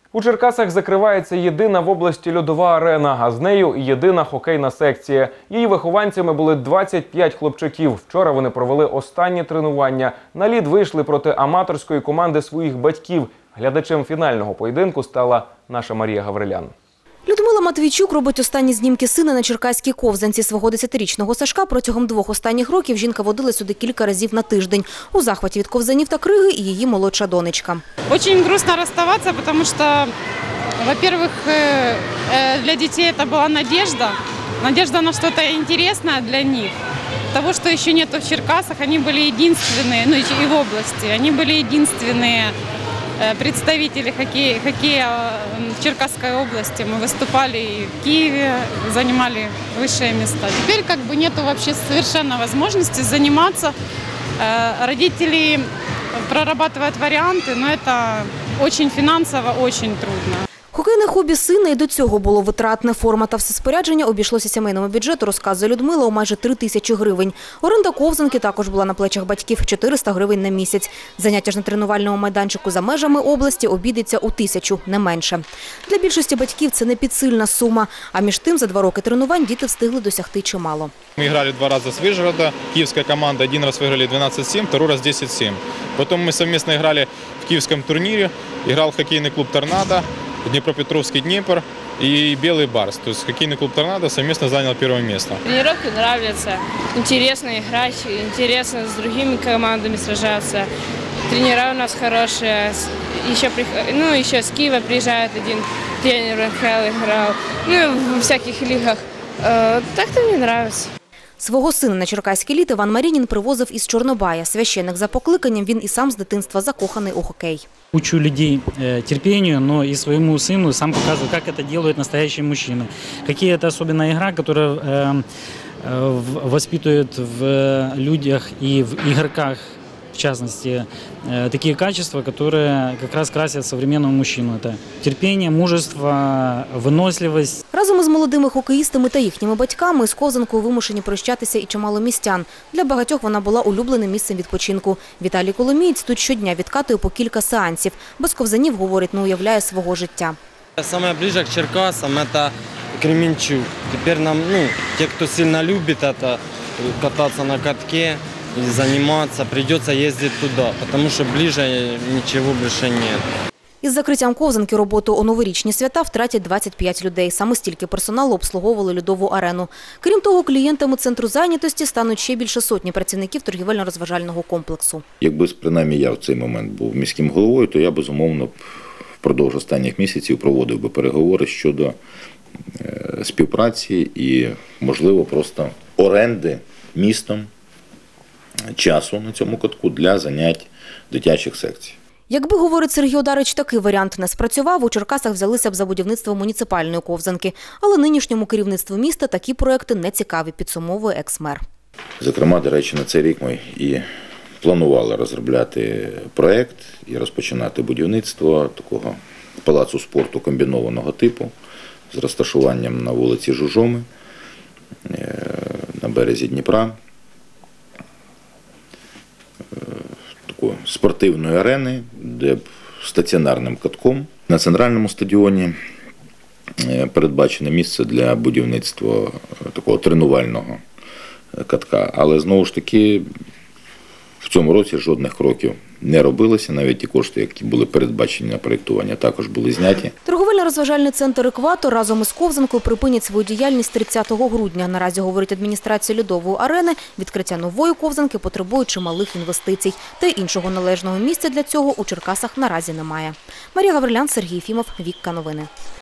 У Черкасах закривається єдина в області льодова арена, а з нею і єдина хокейна секція. Її вихованцями були 25 хлопчаків. Вчора вони провели останні тренування. На лід вийшли проти аматорської команди своїх батьків. Глядачем фінального поєдинку стала наша Марія Гаврилян. Людмила Матвійчук робить останні знімки сина на черкаській ковзанці. Свого 10-річного Сашка протягом 2 останніх років жінка водила сюди кілька разів на тиждень. У захваті від ковзанів та криги і її молодша донечка. Очень грустно расставаться, потому что, во-первых, для детей это была надежда. Надежда на что-то интересное для них. Того, что еще нету в Черкасах, они были единственные, ну и в области, они были единственные представители хоккея в Черкасской области. Мы выступали и в Киеве, занимали высшие места. Теперь как бы нету вообще совершенно возможности заниматься. Родители прорабатывают варианты, но это очень финансово, очень трудно. Хокейне хобі сина і до цього було витратне. Форма та все спорядження обійшлося сімейному бюджету, розказує Людмила, у майже 3 тисячі гривень. Оренда ковзанки також була на плечах батьків – 400 гривень на місяць. Заняття ж на тренувальному майданчику за межами області обійдеться у 1000, не менше. Для більшості батьків це не підсильна сума. А між тим, за 2 роки тренувань діти встигли досягти чимало. Мы играли 2 раза с Вышгорода, киевская команда 1 раз выиграли 12-7, 2 раз 10-7. Потом мы совместно играли в киевском турнире, играл хоккейный клуб «Торнадо», Днепропетровский «Днепр» и «Белый Барс». То есть хоккейный клуб «Торнадо» совместно занял 1 место. Тренировки нравятся, интересно играть, интересно с другими командами сражаться. Тренера у нас хорошие, еще с Киева приезжает один тренер, Михаил играл, в всяких лигах. Так-то мне нравится. Свого сина на черкаський лід Іван Марінін привозив із Чорнобая. Священник за покликанням, він і сам з дитинства закоханий у хокей. Учу людей терпению, но и своему сыну сам показываю, как это делают настоящие мужчины. Какие это особенная игра, которая воспитывает в людях и в игроках, в частности, такие качества, которые как раз красят современного мужчину. Это терпение, мужество, выносливость. Разом із молодими хокеїстами та їхніми батьками з ковзанкою вимушені прощатися і чимало містян. Для багатьох вона була улюбленим місцем відпочинку. Віталій Коломієць тут щодня відкатує по кілька сеансів. Без ковзанів, говорить, не уявляє свого життя. Самое ближе к Черкасам – это Кременчуг. Теперь нам, те, кто сильно любит это, кататься на катке и заниматься, придется ездить туда, потому что ближе ничего больше нет. Із закриттям ковзанки роботу у новорічні свята втратять 25 людей. Саме стільки персоналу обслуговували льодову арену. Крім того, клієнтами центру зайнятості стануть ще більше сотні працівників торгівельно-розважального комплексу. Якби, принаймні, я в цей момент був міським головою, то я, безумовно, впродовж останніх місяців проводив би переговори щодо співпраці і, можливо, просто оренди містом часу на цьому катку для занять дитячих секцій. Якби, говорить Сергій Одарич, такий варіант не спрацював, у Черкасах взялися б за будівництво муніципальної ковзанки. Але нинішньому керівництву міста такі проекти не цікаві, підсумовує екс-мер. Зокрема, до речі, на цей рік ми і планували розробляти проект і розпочинати будівництво такого палацу спорту комбінованого типу з розташуванням на вулиці Жужоми, на березі Дніпра. Спортивної арени, де б стаціонарним катком. На центральному стадіоні передбачене місце для будівництва такого тренувального катка. Але, знову ж таки, в цьому році жодних кроків не робилося. Навіть ті кошти, які були передбачені на проєктування, також були зняті. Торговельно-розважальний центр «Екватор» разом із ковзанкою припинять свою діяльність 30 грудня. Наразі, говорить адміністрація льодової арени, відкриття нової ковзанки потребує чималих інвестицій. Та й іншого належного місця для цього у Черкасах наразі немає. Марія Гаврилян, Сергій Єфімов, Вікка Новини.